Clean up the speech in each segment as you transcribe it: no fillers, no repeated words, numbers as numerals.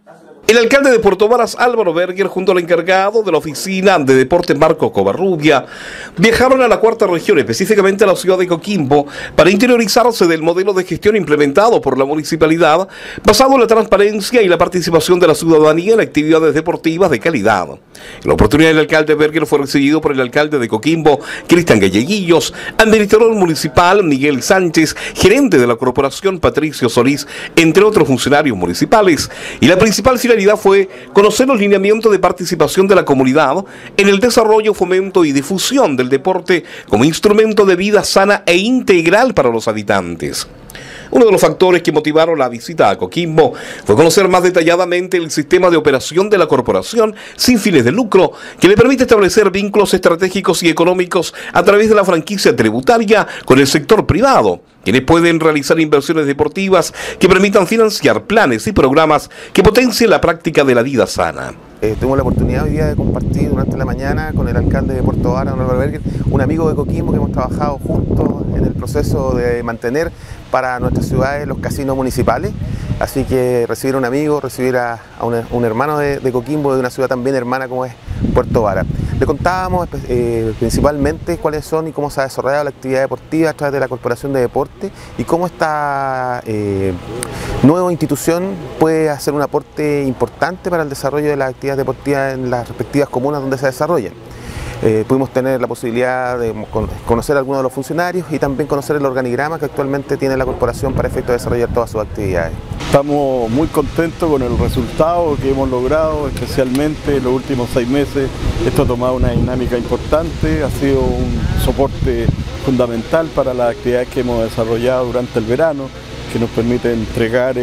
El alcalde de Puerto Varas, Álvaro Berger, junto al encargado de la oficina de deporte Marco Covarrubia, viajaron a la cuarta región, específicamente a la ciudad de Coquimbo, para interiorizarse del modelo de gestión implementado por la municipalidad, basado en la transparencia y la participación de la ciudadanía en actividades deportivas de calidad. En la oportunidad, el alcalde Berger fue recibido por el alcalde de Coquimbo, Cristian Galleguillos, administrador municipal Miguel Sánchez, gerente de la corporación Patricio Solís, entre otros funcionarios municipales, y la principal finalidad fue conocer los lineamientos de participación de la comunidad en el desarrollo, fomento y difusión del deporte como instrumento de vida sana e integral para los habitantes. Uno de los factores que motivaron la visita a Coquimbo fue conocer más detalladamente el sistema de operación de la corporación sin fines de lucro, que le permite establecer vínculos estratégicos y económicos a través de la franquicia tributaria con el sector privado, quienes pueden realizar inversiones deportivas que permitan financiar planes y programas que potencien la práctica de la vida sana. Tuvimos la oportunidad hoy día de compartir durante la mañana con el alcalde de Puerto Varas, Álvaro Berger, un amigo de Coquimbo que hemos trabajado juntos en el proceso de mantener para nuestras ciudades los casinos municipales. Así que recibir a un amigo, recibir a un hermano de Coquimbo, de una ciudad también hermana como es Puerto Varas. Le contábamos principalmente cuáles son y cómo se ha desarrollado la actividad deportiva a través de la Corporación de Deporte y cómo esta nueva institución puede hacer un aporte importante para el desarrollo de las actividades deportivas en las respectivas comunas donde se desarrollan. Pudimos tener la posibilidad de conocer a algunos de los funcionarios y también conocer el organigrama que actualmente tiene la corporación para efecto de desarrollar todas sus actividades. Estamos muy contentos con el resultado que hemos logrado, especialmente en los últimos 6 meses. Esto ha tomado una dinámica importante, ha sido un soporte fundamental para las actividades que hemos desarrollado durante el verano, que nos permite entregar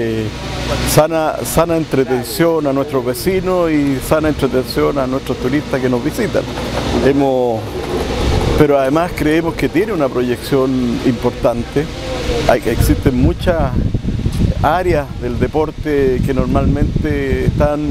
sana entretención a nuestros vecinos y sana entretención a nuestros turistas que nos visitan. Pero además creemos que tiene una proyección importante. Existen muchas áreas del deporte que normalmente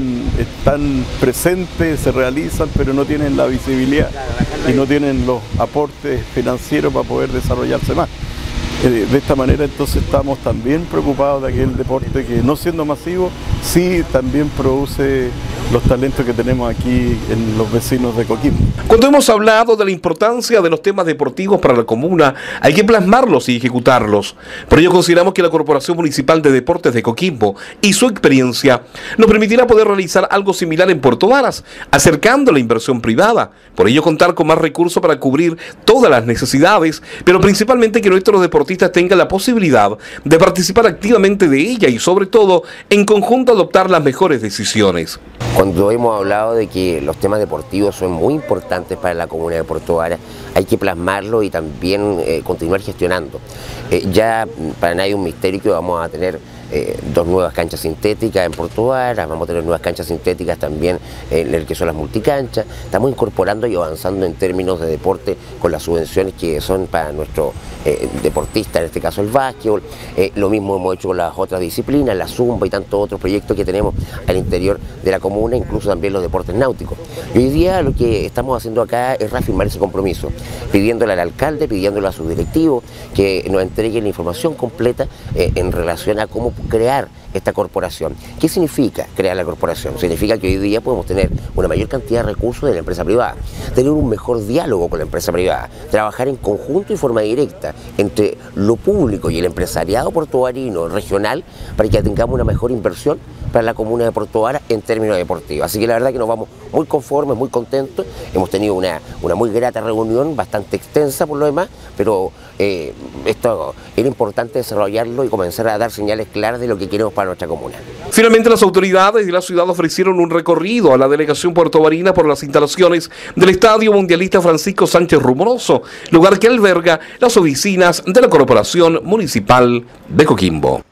están presentes, se realizan, pero no tienen la visibilidad y no tienen los aportes financieros para poder desarrollarse más. De esta manera entonces estamos también preocupados de aquel deporte que, no siendo masivo, sí también produce los talentos que tenemos aquí en los vecinos de Coquimbo. Cuando hemos hablado de la importancia de los temas deportivos para la comuna, hay que plasmarlos y ejecutarlos. Por ello consideramos que la Corporación Municipal de Deportes de Coquimbo y su experiencia nos permitirá poder realizar algo similar en Puerto Varas, acercando la inversión privada. Por ello contar con más recursos para cubrir todas las necesidades, pero principalmente que nuestros deportistas tengan la posibilidad de participar activamente de ella y sobre todo en conjunto adoptar las mejores decisiones. Cuando hemos hablado de que los temas deportivos son muy importantes para la comuna de Puerto Varas, hay que plasmarlo y también continuar gestionando. Ya para nadie es un misterio que vamos a tener 2 nuevas canchas sintéticas en Puerto Varas, vamos a tener nuevas canchas sintéticas también en el que son las multicanchas. Estamos incorporando y avanzando en términos de deporte con las subvenciones que son para nuestros deportistas, en este caso el básquetbol. Lo mismo hemos hecho con las otras disciplinas, la zumba y tantos otros proyectos que tenemos al interior de la comuna, incluso también los deportes náuticos. Y hoy día lo que estamos haciendo acá es reafirmar ese compromiso, pidiéndole al alcalde, pidiéndole a sus directivos que nos entreguen la información completa en relación a cómo crear esta corporación. ¿Qué significa crear la corporación? Significa que hoy día podemos tener una mayor cantidad de recursos de la empresa privada, tener un mejor diálogo con la empresa privada, trabajar en conjunto y forma directa entre lo público y el empresariado portuarino regional para que tengamos una mejor inversión para la comuna de Puerto Varas en términos deportivos. Así que la verdad que nos vamos muy conformes, muy contentos. Hemos tenido una muy grata reunión, bastante extensa por lo demás, pero esto era importante desarrollarlo y comenzar a dar señales claras de lo que queremos para nuestra comuna. Finalmente, las autoridades de la ciudad ofrecieron un recorrido a la delegación puertovarina por las instalaciones del Estadio Mundialista Francisco Sánchez Rumoroso, lugar que alberga las oficinas de la Corporación Municipal de Coquimbo.